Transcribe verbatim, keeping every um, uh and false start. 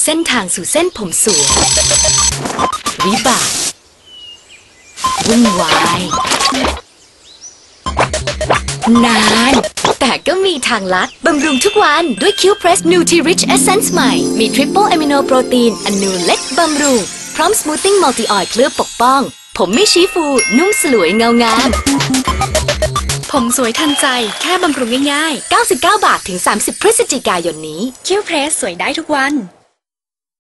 ส้นทางสู่เส้นผมสวยวิบากวุ่นวายนานแต่ก็มีทางลัดบำรุงทุกวันด้วย Q Press Nutri-Rich Essence ใหม่มี Triple Amino Protein อนูเล็กบำรุงพร้อม Smoothing Multi Oil เคลือบปกป้องผมไม่ชี้ฟูนุ่มสลวยเงางามผมสวยทันใจแค่บำรุงง่ายๆเก้าสิบเก้าบาทถึงสามสิบพฤศจิกายนนี้ Q Press สวยได้ทุกวัน